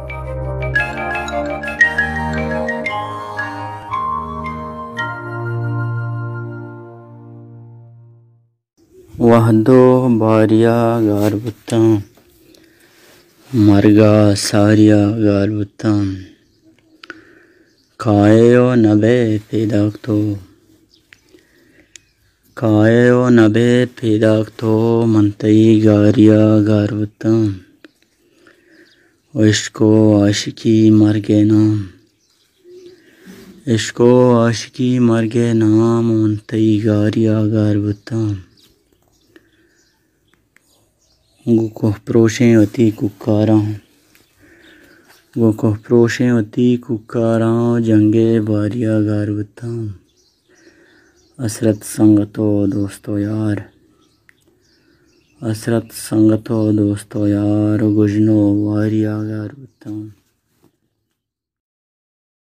وحدو باریا گاربتاں مرگا ساریا گاربتاں کائیو نبے پیداکتو کائیو نبے پیداکتو منتئی گاریا گاربتاں عشق و عاشقی مرگے نام عشق و عاشقی مرگے نام منتئی گاریا گاربتاں گوکہ پروشیں وتی ککاراں گوکہ پروشیں وتی ککاراں جنگے باریا گاربتاں حسرت سنگتو دوستو یار حسرت سنگتو دوستو یار گجنو واریا گاربتاں